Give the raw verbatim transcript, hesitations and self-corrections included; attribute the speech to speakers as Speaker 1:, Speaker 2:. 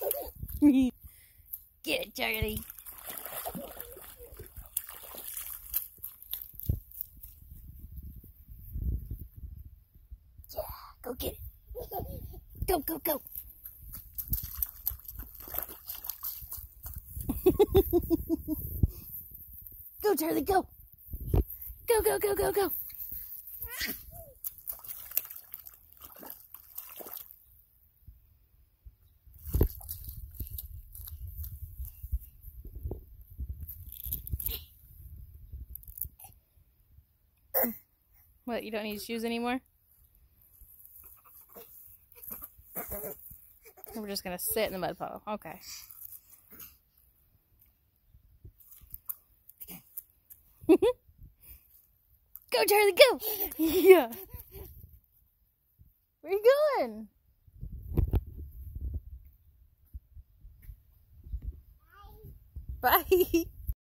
Speaker 1: Get it, Charlie. Yeah, go get it. Go, go, go. Go, Charlie, go. Go, go, go, go, go. What, you don't need shoes anymore? We're just gonna sit in the mud puddle. Okay. Go, Charlie, go! Yeah. Where you going? Bye. Bye.